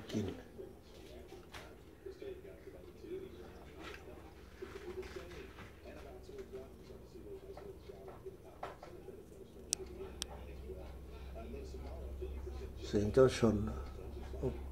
กินเสียงเจ้าชนโอเค